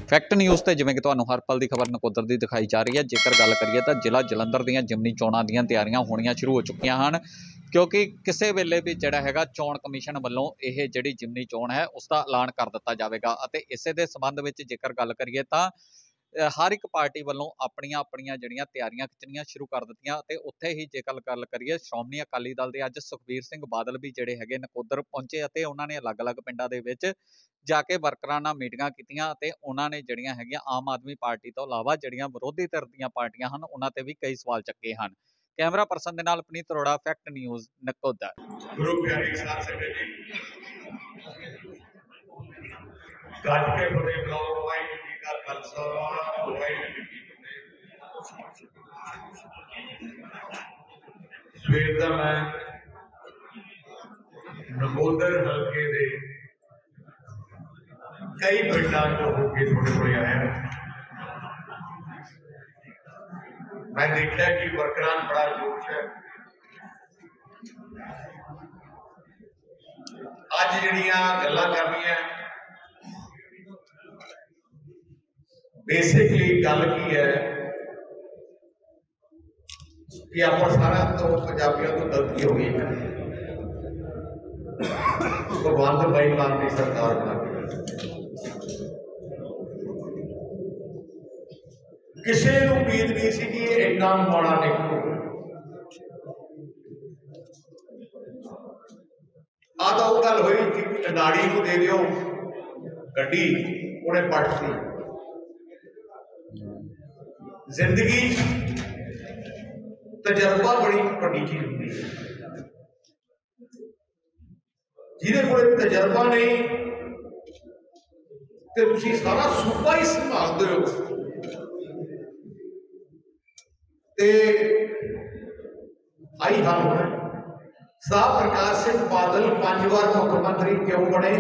Fact news ते जिवें कि तुहानूं हर पल की खबर नकोदर की दिखाई जा रही है। जेकर गल करिए तो जिला जलंधर दीयां जिमनी चोणां दीयां तैयारियां होणियां शुरू हो चुकियां हैं, क्योंकि किसी वेले भी जिहड़ा हैगा चोण कमीशन वल्लों यह जिहड़ी जिमनी चोण है उसका ऐलान कर दिता जाएगा। इसे दे संबंध में जेकर गल करिए तो हर एक पार्टी वालों अपनिया अपनिया जिहड़ियां तैयारियां खिंचणियां शुरू कर दित्तियां। ते उत्थे ही जेकर गल करिए श्रोमणी अकाली दल के अज सुखबीर सिंह बादल भी जिहड़े हैगे नकोदर पहुंचे ते उन्होंने अलग अलग पिंडां दे विच जाके वर्करां नाल मीटिंगां कीतियां ते उन्होंने जिहड़ियां हैगियां आम आदमी पार्टी तो इलावा जिहड़ियां विरोधी धिर दीयां पार्टियां हन उन्हां ते भी कई सवाल चुके हैं। कैमरा पर्सन दे नाल पनीत अरोड़ा, फैक्ट न्यूज़ नकोदर। गुरु प्यारे साथ संगत जी, गज के फतेह बुलाओ। वाहिगुरू जी का खालसा, वाहिगुरू जी की फतेह। सवेर का मैं नकोदर हल्के दे कई पिंडां चों होके थोड़े थोड़े आया। मैं देखा कि वर्करां बड़ा जोश है। अज जिहड़ियां गल्लां करनियां बेसिकली गल की है कि आप सारा तो पंजाबियों तो गलती हो गई है। भगवंत बेईमान की सरकार बना के किसी को उम्मीद नहीं सी कि इतना माड़ा निकलू। आ तो गल हुई कि अडाड़ी को दे दियो गड्डी, उन्हें पट दी। जिंदगी तजर्बा बड़ी बड़ी चीज होती है। जिहदे कोल तजर्बा नहीं तो तुसीं सारा सूबा ही संभालते हो ते आई हाल होना। साहब प्रकाश सिंह बादल 5 बार मुख्यमंत्री क्यों बने?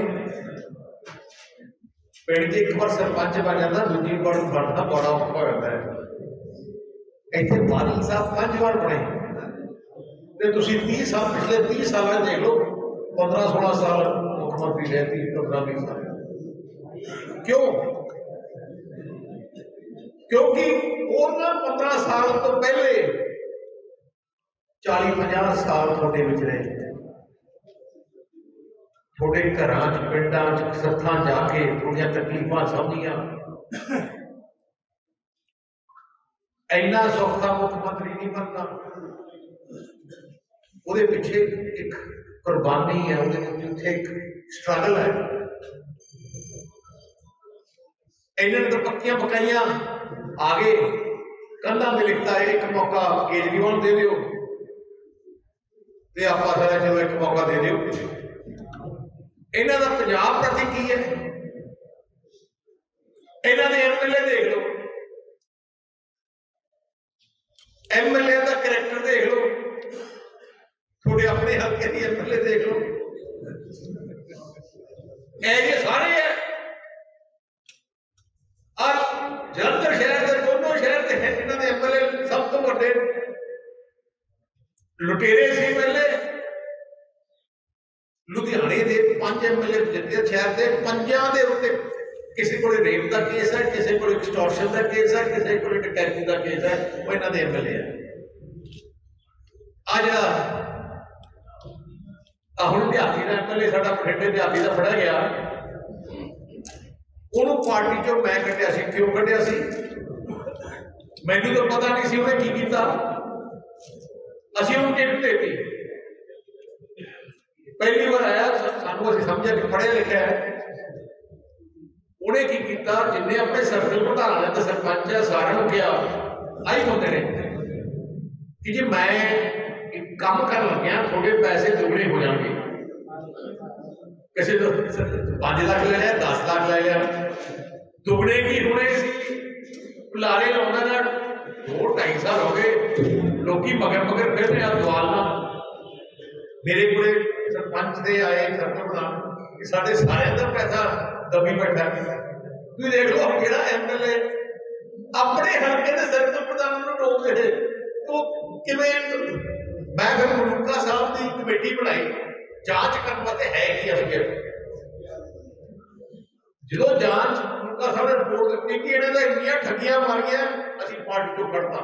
पिंड एक बार सरपंच बन जाता, दूसरी बार बनना बड़ा औखा होता है। इतने बादल साहब 5 बार बने तो 30 साल, पिछले 30 साल देख लो, 15-16 साल मुख्यमंत्री रहती, 15-20 साल। क्यों? क्योंकि उन्होंने 15 साल तो पहले 40-50 साल थोड़े विच रहे। थोड़े घर पिंडा सत्थां जाके थोड़िया तकलीफा समझिया। इन्ना सौखा मुख्यमंत्री नहीं बनना। वो पिछे एक कुर्बानी है, वो एक स्ट्रगल है। इन्होंने तो पक्कियां पकाइया आगे कंधा में लिखता है एक मौका केजरीवाल दे दो, आप चलो एक मौका दे दो। इन्हों का पंजाब प्रति की है? इन्हों ने MLA देख लो, MLA का करैक्टर देख लो, थोड़े अपने हल्के की MLA देख लो, ये सारे है। और जलंधर शहर के दोनों शहर के हैं जिन्होंने MLA सब तो बड़े लुटेरे से MLA। लुधियाने के 5 MLA जितने शहर के 5 के उत्ते किसी को रेप का केस है, किसी को एक्सटॉर्शन का केस है, किसी को डकैती का केस है, वो इन्हों के MLA है। आ जरा हुण ध्याती का MLA साडा बठिंडे ध्याती का फड़िया गया, उन्होंने पार्टी चो मैं कढ़िया सी। क्यों कढ़िया सी? मैनू तो पता नहीं सी उन्हें की कीता। असीं उन्हें टिकट देती। पहली बार आया, सानू असीं समझिया कि पढ़िया लिखिया है। उन्हें की कीता, जिन्हें अपने सर्कल प्रधान है तो सरपंच है, सारे क्या आई होते ने कि जी मैं एक काम कर लग्या, थोड़े पैसे दुगने हो जाएंगे। किसी तो 5 लाख ले लिया, 10 लाख ले लिया, दुगने की होने लारे लाने 2-2.5 साल हो गए। लोग मगर मगर फिर रहे दवालना। मेरे को सरपंच दे आए सर्कल प्रधान, साढ़े सारे का पैसा दबी बैठा। तुम देख लो केड़ा MLA अपने हल्के के सर्कल प्रधान रोक रहे तो किवें। मैं फिर मलूका साहब की कमेटी बनाई जांच करने वास्ते है कि असलियत जो जांच बंदा साहब ने रिपोर्ट दी कि इन्हें तो इन्नियां ठगियां मारियां असीं पार्टी तो कढ़ता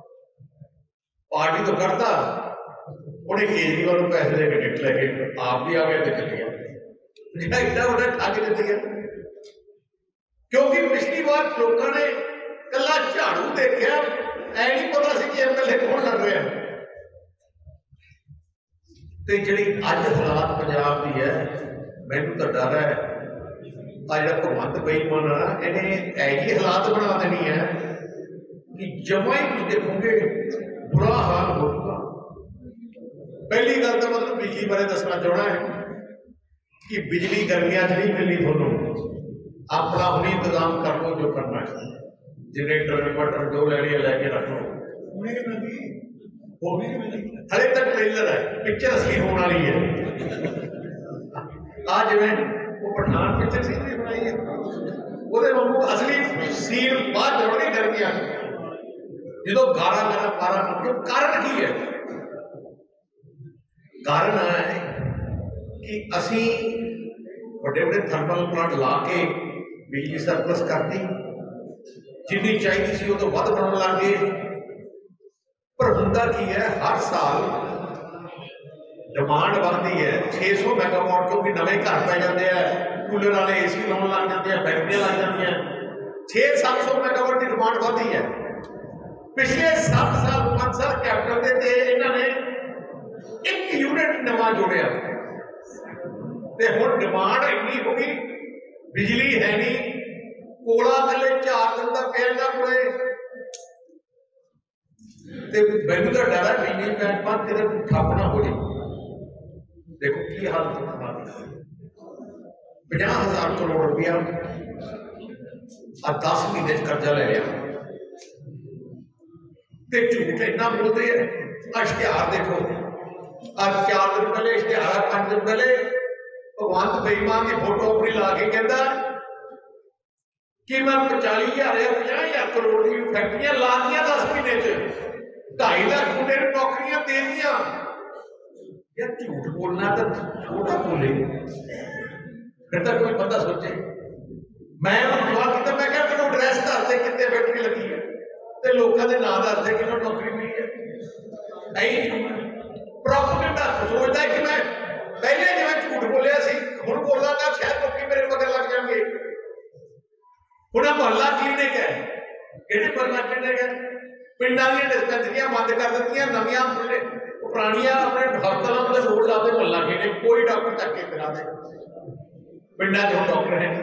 उन्हें केजरीवाल को पैसे दे के टिकट लेके आप भी आ गया तो चले गया इतना बड़ा ठग दिती है क्योंकि पिछली बार लोगों ने कला झाड़ू देखा ऐ नहीं पता सी कि एमएलए कौन लड़ रहा है तो जी अज हालात पंजाब की है मैनू तो डर है आ जो भगवंत बेईमान है ना इन्हें ऐसी हालात बना देनी है कि जमा ही कुछ देखोगे बुरा हाल होगा। पहली गल तो मतलब बिजली बारे दसना चाहना है कि बिजली गर्मियां नहीं मिलनी थोनों अपना हुण इंतजाम कर लो जो करना है जनरेटर इन्वर्टर जो लेनी है लैके रख लो हले तक ट्रेलर है पिक्चर असली होने वाली है आ जिवें वो पठान पिक्चर सी बनाई है वो असली सीन बाद जोड़नी गर्मियां जो गारा मेरा पारा क्यों कारण की है कारण है कि असी बड़े बड़े थर्मल प्लांट ला के बिजली सरप्लस करती जिन्नी चाहिए सी तो वध बनाने लग गए पर हुंदा की है हर साल डिमांड बढ़ती है 600 मैगावाट क्योंकि नवे घर पै जाते हैं कूलर वाले एसी लाने लग जाते हैं फैक्ट्रियां लग जाती हैं 600-700 मैगावाट की डिमांड बढ़ती है। पिछले 7 साल 5 साल कैपिटल के इन्होंने एक यूनिट नवा जोड़िया ते हुण डिमांड इन्नी हो गई बिजली है नहीं कोला थले 4 दिन का पेड़ कोले मैनू तो डर है बिजली महकमा कितने ठप ना हो जाए। देखो की हालत 50,000 करोड़ रुपया 10 महीने कर्जा ले लिया झूठ इतना बोलते हैं। इश्तिहार देखो आज 4 दिन पहले इश्तिहार 5 दिन पहले भगवंत बेईमान की फोटो अपनी ला के कहता कि मैं 40,000 या 50,000 करोड़ की फैक्ट्रियां ला दिया 10 महीने 2.5 लाख मुंडे नौकरियां दे दिया। यार झूठ बोलना तो छोटा बोले फिर तक कोई बंदा सोचे। मैं सवाल किया मैं क्या मैं एड्रैस दसते कितने फैक्ट्री लगी है तो लोगों के नाम दसते कि नौकरी मिली है प्रोपेगेंडा सोचता है कि मैं पहले जिवें झूठ बोलिया सी हुण बोलांगा शायद लोग मेरे मगर लग जाएंगे। हुण मोहल्ला क्लीनिक है किहड़े मोहल्ला क्लीनिक है पिंडां दी डिस्पेंसरियां बंद कर दित्तियां नवीं पुरानियां अपने हस्पतालों के रोड लाते मोहल्ला क्लीनिक कोई डॉक्टर चक के करा दे पिंडां च डॉक्टर है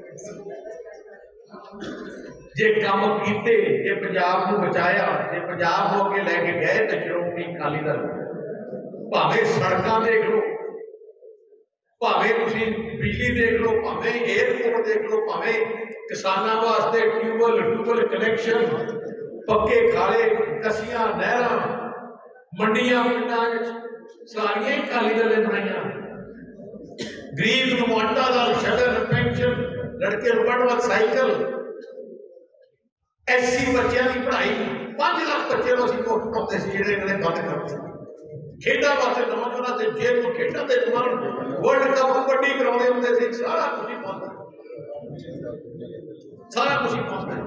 जे काम कीते जे पंजाब को बचाया जे पंजाब को अगे लैके गए तो श्रोमणी अकाली दल भावें सड़कां देख लो भावें तुसीं बिजली देख लो भावें एयरपोर्ट देख लो भावें किसानों वास्ते ट्यूबल कनैक्शन पक्के खाले कसियां नहरां मंडियां पिंडां सारियां अकाली दल ने बनाईयां। गरीब नूं आटा दाल शगन पेंशन लड़के नूं पढ़न साइकिल एससी बच्चों की पढ़ाई 5 लाख बच्चे असं मुफ्त पाते जो बंद करते खेडा वास्ते नौजवानों से जेल को खेडा के दौरान वर्ल्ड कप कबड्डी कराने होंगे थे सारा कुछ ही बंद सारा कुछ ही बंद है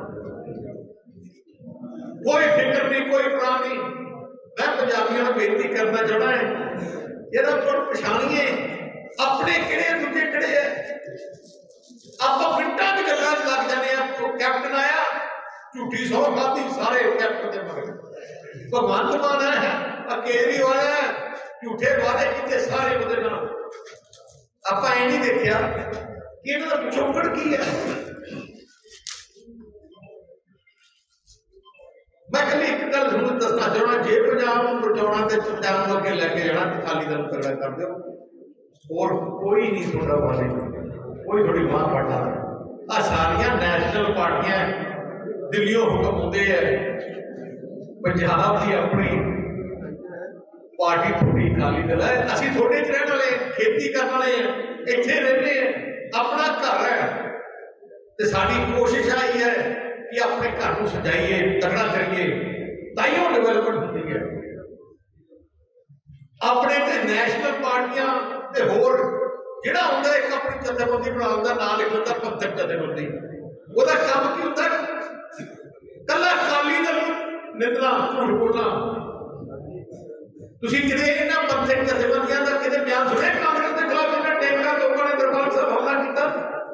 कोई फिक्र नहीं कोई प्लान नहीं। मैं पंजाबियों को बेनती करना चाहना है यार पछाणीए अपने किहड़े दूजे किहड़े है आप मिनटा की गल्लां लग जाने कैप्टन आया झूठी सौ खाधी सारे कैप्टन के मगर भगवंत मान है केजरीवाल है झूठे वादे किए सारे बंदे नाल आप नहीं देखा कि इन्हों का पिछोकड़ की है। मैं कल एक गल दसना चाहना जे पंजाब को बचाना तो पंजाब को अगे लैके जाना अकाली दल तगड़ा कर दो और कोई नहीं थोड़ा वाले कोई थोड़ी बाह पड़ना आ सारिया नैशनल पार्टियां दिल्लियों हुक्म होंगे है पंजाब की अपनी पार्टी थोड़ी अकाली दल है असं थोड़े च रहने वाले खेती करने वाले हैं इतने रहने अपना घर है तो साड़ी कोशिश आई है कि अपने घर को सजाइए तगड़ा करिए ताइयों डेवलपमेंट होती है। अपने नैशनल पार्टियां होर जिहड़ा हुंदा एक अपनी जथेबंदी बना लेंदा नाम लिख लेंदा पंथक जथेबंदी ਉਹਦਾ ਕੰਮ ਕੀ ਹੁੰਦਾ? ਕੱਲਾ ਅਕਾਲੀ ਦਲ ਨਿੰਦਣਾ, ਝੂਠ ਬੋਲਣਾ। ਤੁਸੀਂ ਕਿਤੇ ਇਹਨਾਂ ਪੰਥਕ ਜਥੇਬੰਦੀਆਂ ਦਾ ਕਿਤੇ ਬਿਆਨ ਸੁਣਿਆ ਕਾਂਗਰਸ ਦੇ ਖਿਲਾਫ? ਇਹਨਾਂ ਟੈਂਕਾਂ ਲੋਕਾਂ ਨੇ ਦਰਬਾਰ ਸਾਹਿਬ ਹਮਲਾ ਕੀਤਾ,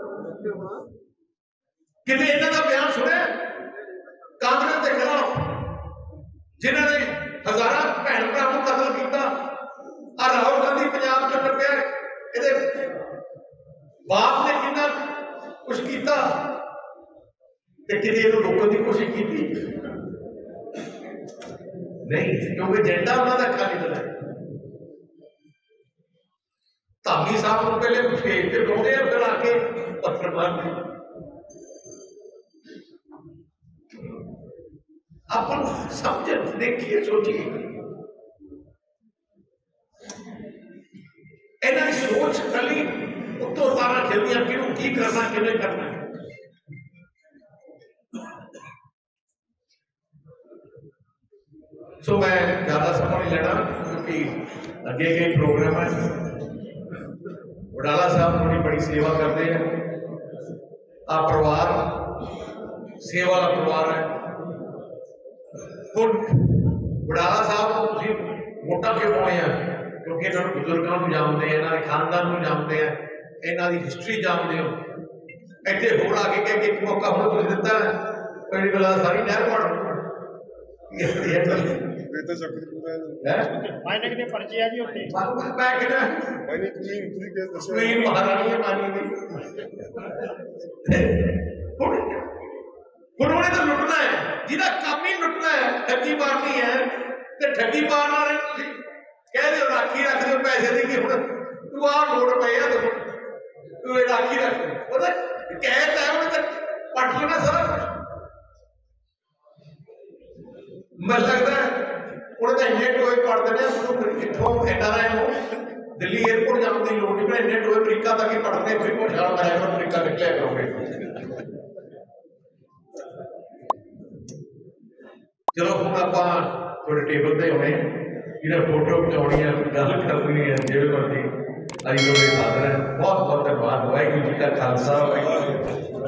ਕਿਤੇ ਇਹਨਾਂ ਦਾ ਬਿਆਨ ਸੁਣਿਆ ਕਾਂਗਰਸ ਦੇ ਖਿਲਾਫ, ਜਿਨ੍ਹਾਂ ਨੇ ਹਜ਼ਾਰਾਂ ਭੈਣ ਭਰਾ ਨੂੰ ਕਤਲ ਕੀਤਾ? ਆ ਰਾਹੁਲ ਗਾਂਧੀ ਪੰਜਾਬ ਚ ਟੱਪਿਆ, ਇਹਦੇ ਬਾਪ ਨੇ ਕਿੰਨਾ ਕੁਛ ਕੀਤਾ, ਤੇ ਕਿਤੇ ਇਹਨੂੰ ਰੋਕਣ ਦੀ ਕੋਸ਼ਿਸ਼ ਕੀਤੀ ਨਹੀਂ, ਕਿਉਂਕਿ ਏਜੰਡਾ ਉਹਨਾਂ ਦਾ ਅਕਾਲੀ ਦਲ ਹੈ। ਧਾਮੀ ਸਾਹਿਬ ਨੂੰ ਪਹਿਲੇ ਭੇਜ ਕੇ ਬੁਲਾਉਂਦੇ ਆ, ਫਿਰ ਆ ਕੇ ਪੱਥਰ ਮਾਰਦੇ। ਆਪਾਂ ਨੂੰ ਸਮਝ ਦੇਖੀਏ, ਸੋਚੀਏ, ਇਹਨਾਂ ਦੀ ਸੋਚ ਕੱਲੀ ਉੱਤੋਂ ਤਾਰਾਂ ਖਿਲਦੀਆਂ, ਕਿਹਨੂੰ ਕੀ ਕਰਨਾ, ਕਿਵੇਂ ਕਰਨਾ। ਸੋ ਮੈਂ ਜ਼ਿਆਦਾ ਸਮਾਂ ਨਹੀਂ ਲੈਣਾ, ਕਿਉਂਕਿ ਅੱਗੇ ਕਈ ਪ੍ਰੋਗਰਾਮ ਹੈ। ਵਡਾਲਾ ਸਾਹਿਬ ਬੜੀ ਸੇਵਾ ਕਰਦੇ ਆ। ਆ ਪਰਿਵਾਰ ਸੇਵਾ ਵਾਲਾ ਪਰਿਵਾਰ ਹੈ। ਹੁਣ ਵਡਾਲਾ ਸਾਹਿਬ ਨੂੰ ਤੁਸੀਂ ਵੋਟਾਂ ਕਿਉਂ ਪਾਉਣੇ ਆ? ਕਿਉਂਕਿ ਇਹਨਾਂ ਨੂੰ ਬਜ਼ੁਰਗਾਂ ਨੂੰ ਜਾਣਦੇ ਆ, ਇਹਨਾਂ ਦੇ ਖਾਨਦਾਨ ਨੂੰ ਜਾਣਦੇ ਆ, ਇਹਨਾਂ ਦੀ ਹਿਸਟਰੀ ਜਾਣਦੇ ਹੋ। ਇੱਥੇ ਹੋਰ ਆ ਕੇ ਕਹਿ ਕੇ ਇੱਕ ਮੌਕਾ ਹੁਣ ਤੁਸੀਂ ਦਿੱਤਾ, ਪਹਿਲੀ ਗੱਲ ਸਾਰੀ ਨਹਿਰ ਪਾੜ ਮਾਈਨਿੰਗ ਦੇ ਪਰਚੇ ਆ ਜੀ ਉੱਤੇ। ਮਹਾਰਾਣੀ ਹੈ ਪਾਣੀ ਦੀ। ਹੁਣ ਉਹਨੇ ਤਾਂ ਲੁੱਟਣਾ ਹੈ, ਜਿਹਦਾ ਕੰਮ ਹੀ ਲੁੱਟਣਾ ਹੈ, ਠੱਗੀ ਮਾਰਨੀ ਹੈ। ਤੇ ਠੱਗੀ ਮਾਰਨ ਵਾਲੇ ਤੁਸੀਂ ਕਹਿ ਦਿਓ ਰਾਖੀ ਰੱਖ ਦਿਓ ਪੈਸੇ ਦੀ, ਕਿ ਹੁਣ ਤੂੰ ਆਹ ਲੋੜ ਪਏ ਆ, ਤੂੰ ਇਹ ਰਾਖੀ ਰੱਖ। ਉਹਦਾ ਕਹਿ ਤਾ ਉਹਨੇ ਤਾਂ ਪੱਟ ਲੈਣਾ ਸਾਰਾ ਕੁਛ। ਮੈਨੂੰ ਲੱਗਦਾ ਉਹਨੇ ਤਾਂ ਇੰਨੇ ਟੋਏ ਪੜ ਦੇਣੇ, ਉਹਨੂੰ ਕਿੱਥੋਂ ਐਨਆਰਆਈ ਨੂੰ ਦਿੱਲੀ ਏਅਰਪੋਰਟ ਜਾਣ ਦੀ ਲੋੜ ਨਹੀਂ, ਪਰ ਇੰਨੇ ਟੋਏ ਅਮਰੀਕਾ ਤੱਕ ਹੀ ਪੜਨੇ, ਫਿਰ ਪਹੁੰਚਾਉਣਾ ਪਏਗਾ, ਅਮਰੀਕਾ ਨਿਕਲਿਆ ਕਰੋਗੇ। ਚਲੋ ਹੁਣ ਆਪਾਂ ਤੁਹਾਡੇ ਟੇਬਲ ਤੇ ਆਉਣੇ, ਜਿਹੜਾ ਫੋਟੋ ਖਿਚਾਉਣੀ ਹੈ, ਗੱਲ ਕਰਨੀ ਹੈ, ਜਿਹੜੇ ਮਰਜ਼ੀ ਅਸੀਂ ਤੁਹਾਡੇ ਸਾਥ ਹੈ। ਬਹੁਤ ਬਹੁਤ ਧੰਨਵਾਦ। ਵਾਹਿਗੁਰੂ ਜੀ ਕਾ ਖਾਲਸਾ, ਵਾਹਿਗੁਰੂ।